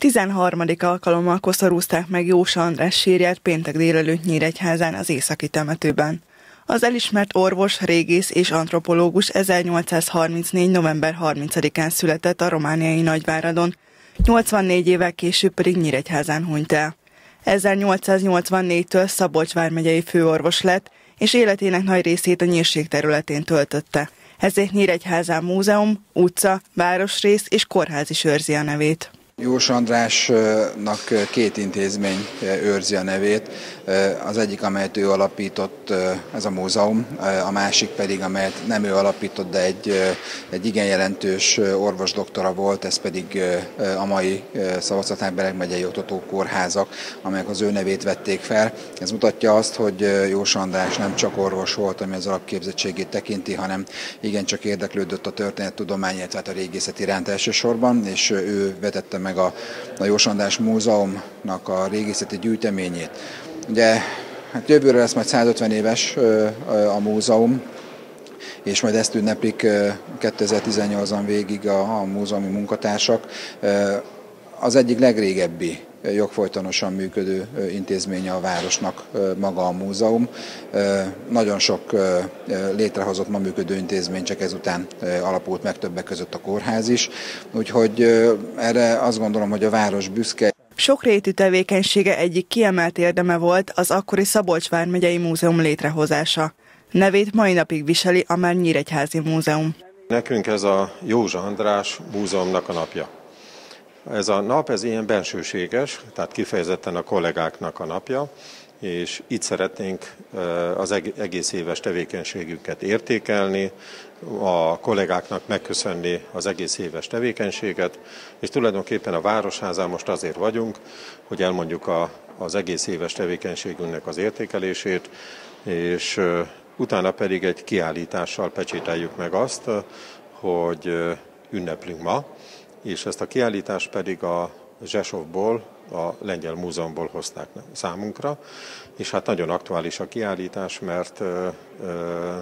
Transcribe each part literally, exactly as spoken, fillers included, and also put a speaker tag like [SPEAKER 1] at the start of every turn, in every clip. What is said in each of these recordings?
[SPEAKER 1] tizenharmadik alkalommal koszorúzták meg Jósa András sírját péntek délelőtt Nyíregyházán az északi temetőben. Az elismert orvos, régész és antropológus ezernyolcszázharmincnégy. november harmincadikán született a romániai Nagyváradon, nyolcvannégy évvel később pedig Nyíregyházán hunyt el. ezernyolcszáznyolcvannégytől Szabolcs vármegyei főorvos lett, és életének nagy részét a nyírség területén töltötte. Ezért Nyíregyházán múzeum, utca, városrész és kórház is őrzi a nevét.
[SPEAKER 2] Jósa Andrásnak két intézmény őrzi a nevét. Az egyik, amelyet ő alapított, ez a múzeum, a másik pedig, amelyet nem ő alapított, de egy, egy igen jelentős orvosdoktora volt, ez pedig a mai Szabadszatmár-Bereg megyei oktatókórházak, amelyek az ő nevét vették fel. Ez mutatja azt, hogy Jósa András nem csak orvos volt, ami az alapképzettségét tekinti, hanem igencsak érdeklődött a történettudomány, illetve a régészet iránt elsősorban, és ő vetette meg a, a Jósa András Múzeumnak a régészeti gyűjteményét. Ugye, hát jövőre lesz majd százötven éves a múzeum, és majd ezt ünneplik kétezer-tizennyolcban végig a, a múzeumi munkatársak. Az egyik legrégebbi jogfolytonosan működő intézménye a városnak maga a múzeum. Nagyon sok létrehozott ma működő intézmény, csak ezután alapult meg többek között a kórház is. Úgyhogy erre azt gondolom, hogy a város büszke.
[SPEAKER 1] Sokrétű tevékenysége egyik kiemelt érdeme volt az akkori Szabolcs vármegyei múzeum létrehozása. Nevét mai napig viseli a már nyíregyházi múzeum.
[SPEAKER 3] Nekünk ez a Jósa András múzeumnak a napja. Ez a nap, ez ilyen bensőséges, tehát kifejezetten a kollégáknak a napja, és itt szeretnénk az egész éves tevékenységüket értékelni, a kollégáknak megköszönni az egész éves tevékenységet, és tulajdonképpen a Városházán most azért vagyunk, hogy elmondjuk a, az egész éves tevékenységünknek az értékelését, és utána pedig egy kiállítással pecsételjük meg azt, hogy ünneplünk ma, és ezt a kiállítást pedig a Zsesovból, a Lengyel Múzeumból hozták számunkra, és hát nagyon aktuális a kiállítás, mert ö, ö,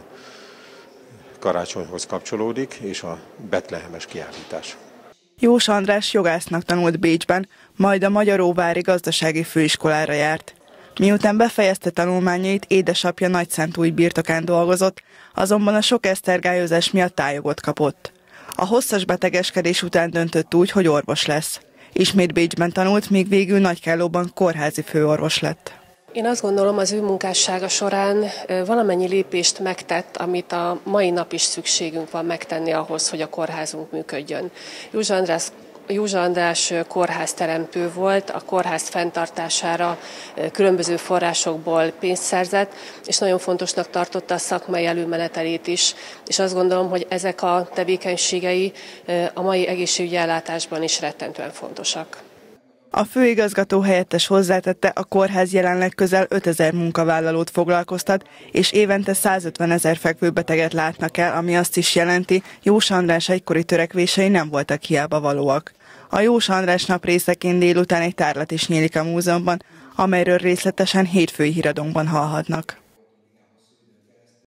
[SPEAKER 3] karácsonyhoz kapcsolódik, és a betlehemes kiállítás.
[SPEAKER 1] Jósa András jogásznak tanult Bécsben, majd a Magyaróvári Gazdasági Főiskolára járt. Miután befejezte tanulmányait, édesapja Nagyszentúj birtokán dolgozott, azonban a sok esztergályozás miatt tájogot kapott. A hosszas betegeskedés után döntött úgy, hogy orvos lesz. Ismét Bécsben tanult, míg végül Nagykállóban kórházi főorvos lett.
[SPEAKER 4] Én azt gondolom, az ő munkássága során valamennyi lépést megtett, amit a mai nap is szükségünk van megtenni ahhoz, hogy a kórházunk működjön. Jósa András Jósa András kórházteremtő volt, a kórház fenntartására különböző forrásokból pénzt szerzett, és nagyon fontosnak tartotta a szakmai előmenetelét is, és azt gondolom, hogy ezek a tevékenységei a mai egészségügyi ellátásban is rettentően fontosak.
[SPEAKER 1] A főigazgató helyettes hozzátette, a kórház jelenleg közel ötezer munkavállalót foglalkoztat, és évente százötven ezer fekvőbeteget látnak el, ami azt is jelenti, Jósa András egykori törekvései nem voltak hiába valóak. A Jósa András nap részeként délután egy tárlat is nyílik a múzeumban, amelyről részletesen hétfői híradónkban hallhatnak.